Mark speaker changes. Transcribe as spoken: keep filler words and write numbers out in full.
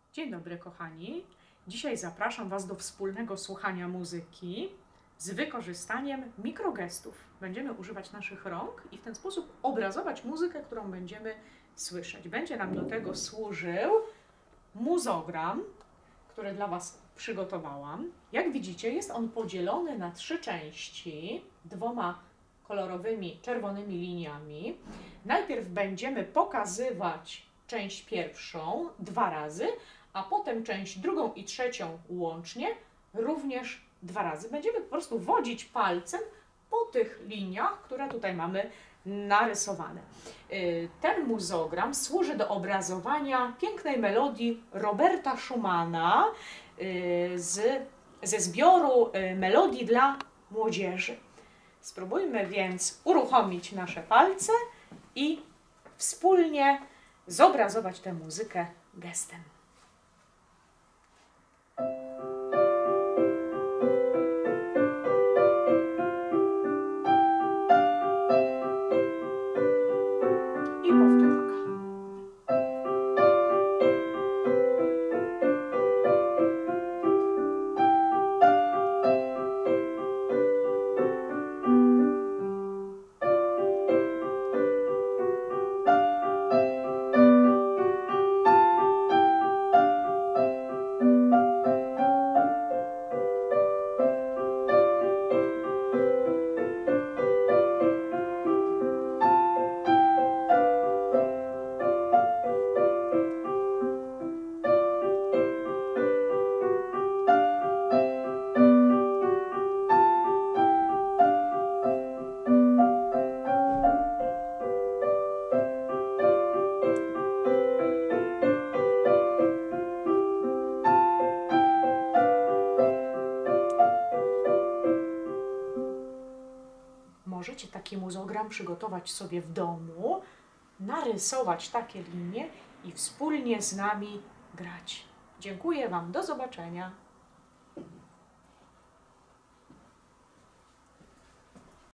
Speaker 1: Dzień dobry, kochani. Dzisiaj zapraszam Was do wspólnego słuchania muzyki z wykorzystaniem mikrogestów. Będziemy używać naszych rąk i w ten sposób obrazować muzykę, którą będziemy słyszeć. Będzie nam do tego służył muzogram, który dla Was przygotowałam. Jak widzicie, jest on podzielony na trzy części dwoma kolorowymi czerwonymi liniami. Najpierw będziemy pokazywać część pierwszą dwa razy, a potem część drugą i trzecią łącznie również dwa razy. Będziemy po prostu wodzić palcem po tych liniach, które tutaj mamy narysowane. Ten muzogram służy do obrazowania pięknej melodii Roberta Schumana z, ze zbioru melodii dla młodzieży. Spróbujmy więc uruchomić nasze palce i wspólnie zobrazować tę muzykę gestem. I powtórka. Możecie taki muzogram przygotować sobie w domu, narysować takie linie i wspólnie z nami grać. Dziękuję Wam, do zobaczenia.